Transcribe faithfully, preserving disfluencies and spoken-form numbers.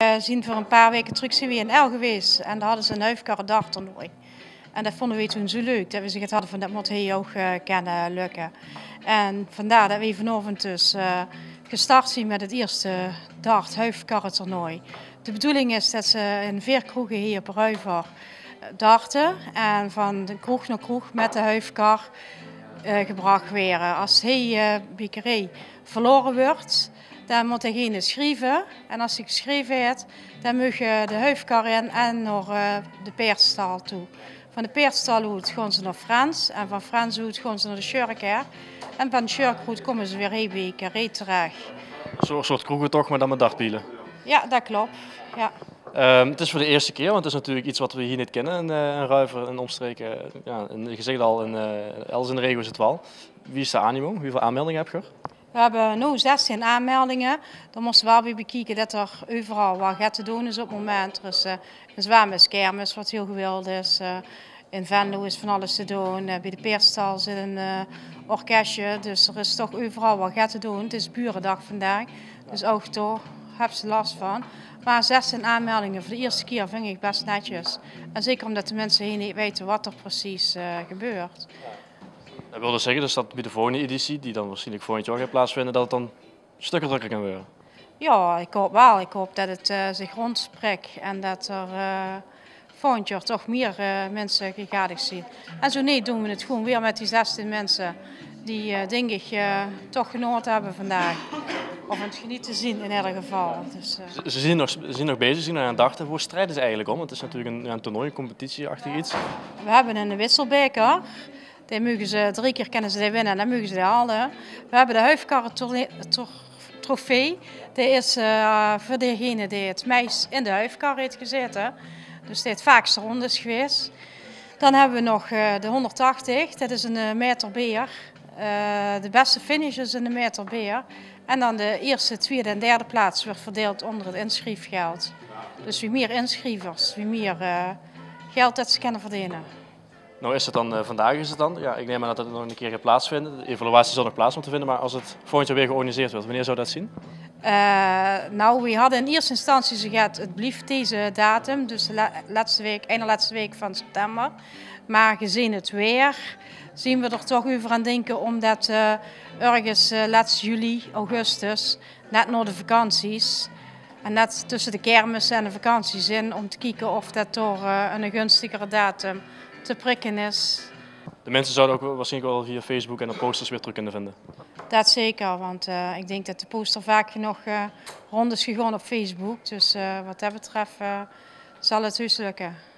We zijn voor een paar weken terug zijn we in El geweest en daar hadden ze een huifkarrendarttoernooi. En dat vonden we toen zo leuk dat we gezegd hadden van dat moet hij ook uh, kunnen lukken. En vandaar dat we vanavond dus uh, gestart zijn met het eerste dart huifkarrentoernooi. De bedoeling is dat ze in vier kroegen hier op Ruiver darten en van de kroeg naar kroeg met de huifkar uh, gebracht worden. Als hij uh, biekerij verloren wordt, dan moet degene schrijven en als hij geschreven heeft, dan mag je de huifkar in en naar uh, de peerstal toe. Van de peerstal uit gaan ze naar Frans en van Frans uit gaan ze naar de Schurker. En van de Schurker komen ze weer bij Biekerij terecht. Zo'n soort kroegen toch, maar dan met dartpielen? Ja, dat klopt. Ja. Um, het is voor de eerste keer, want het is natuurlijk iets wat we hier niet kennen in, uh, in Ruiver en omstreken. Ja, in, je zegt al, in, uh, elders in de regio is het wel. Wie is de animo? Hoeveel aanmeldingen heb je er? We hebben nu zestien aanmeldingen. Dan moesten we wel weer bekijken dat er overal wat gaat te doen is op het moment. Er is uh, een zwemmiskermis wat heel gewild is. Uh, in Venlo is van alles te doen. Uh, bij de Peerstal zit een uh, orkestje. Dus er is toch overal wat gaat te doen. Het is burendag vandaag. Dus ook toch heb ze last van. Maar zestien aanmeldingen voor de eerste keer vind ik best netjes. En zeker omdat de mensen hier niet weten wat er precies uh, gebeurt. Dat wil dus zeggen dus dat bij de volgende editie, die dan waarschijnlijk volgend jaar gaat plaatsvinden, dat het dan stukken drukker kan worden? Ja, ik hoop wel. Ik hoop dat het uh, zich rondspreekt en dat er uh, volgend jaar toch meer uh, mensen gegadigd zijn. En zo niet doen we het gewoon weer met die zestien mensen die uh, denk ik uh, toch genoten hebben vandaag. Of het genieten zien in ieder geval. Dus, uh... ze, ze, zijn nog, ze zijn nog bezig, ze zijn aan het dachten. Waar strijden ze eigenlijk om? Het is natuurlijk een, een toernooi, een competitieachtig iets. We hebben een wisselbeker. Die mogen ze, drie keer kunnen ze die winnen en dan mogen ze die halen. We hebben de huifkarren trofee. Die is uh, voor degene die het meest in de huifkar heeft gezeten. Dus die het vaakste rond is geweest. Dan hebben we nog uh, de honderdtachtig. Dat is een uh, meter beer. Uh, de beste finish is in de meter beer. En dan de eerste, tweede en derde plaats wordt verdeeld onder het inschrijfgeld. Dus wie meer inschrijvers, wie meer uh, geld dat ze kunnen verdienen. Nou is het dan, uh, vandaag is het dan, ja, ik neem aan dat het nog een keer gaat plaatsvinden. De evaluatie zal nog plaats moeten vinden, maar als het volgend jaar weer georganiseerd wordt, wanneer zou dat zien? Uh, nou, we hadden in eerste instantie gezegd, het blieft deze datum, dus de laatste week, ene laatste week van september. Maar gezien het weer, zien we er toch over aan denken, omdat uh, ergens uh, laatste juli, augustus, net na de vakanties, en net tussen de kermis en de vakanties in, om te kijken of dat door uh, een gunstigere datum te prikken is. De mensen zouden ook waarschijnlijk wel via Facebook en op posters weer terug kunnen vinden. Dat zeker, want uh, ik denk dat de poster vaak genoeg uh, rond is gegaan op Facebook. Dus uh, wat dat betreft uh, zal het heus lukken.